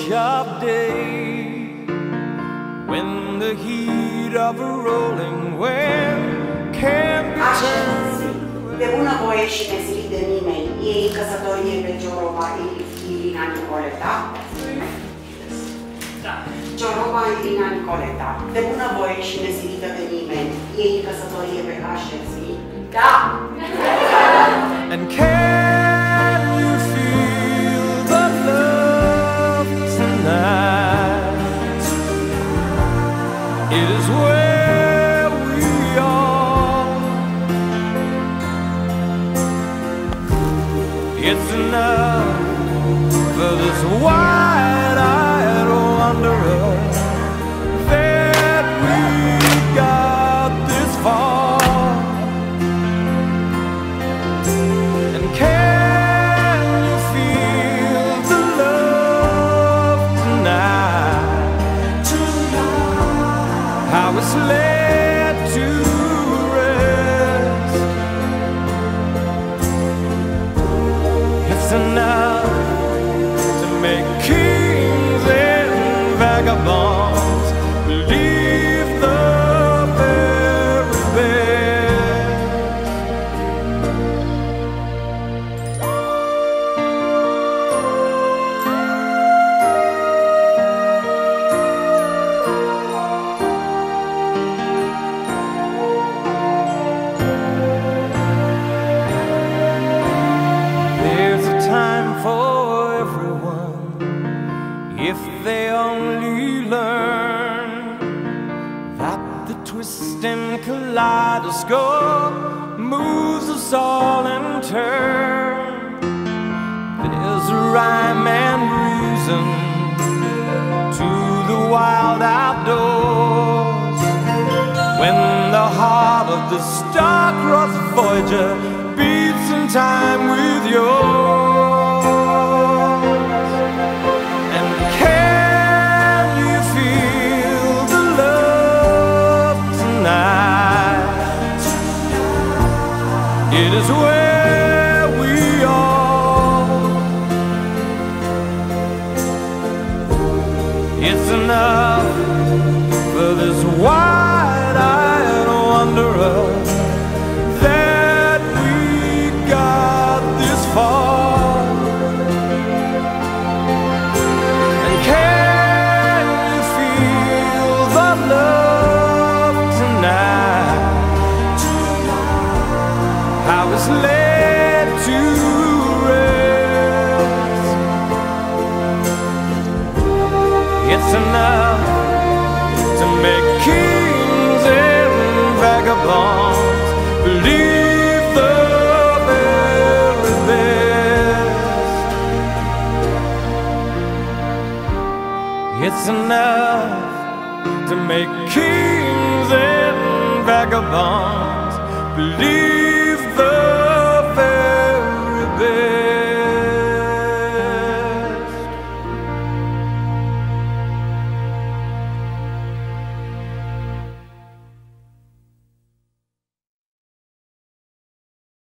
sharp day, when the heat of a rolling wave can be turned. De bunăvoie și nezilit de nimeni, ei căsătorie pe Giorova Irina Nicoleta. Giorova Irina Nicoleta. De bunăvoie și nezilită de nimeni, ei căsătorie pe Așerzi. Da! And can you feel the love tonight? It is where we are. It's enough for this wide-eyed wanderer that we got this far. And can you feel the love tonight? How it's led to rest. It's enough to make kings and vagabonds believe the very best. There's a time for everyone, if they only learn that the twisting kaleidoscope moves us all in turn. There's a rhyme and reason to the wild outdoors, when the heart of the star-crossed Voyager beats in time with yours. And can you feel the love tonight? It is where we are. It's enough for this wide-eyed wanderer that we got this far. And can you feel the love tonight? How it's led to rest. It's enough to make kings and vagabonds believe the very best. It's enough to make kings and vagabonds believe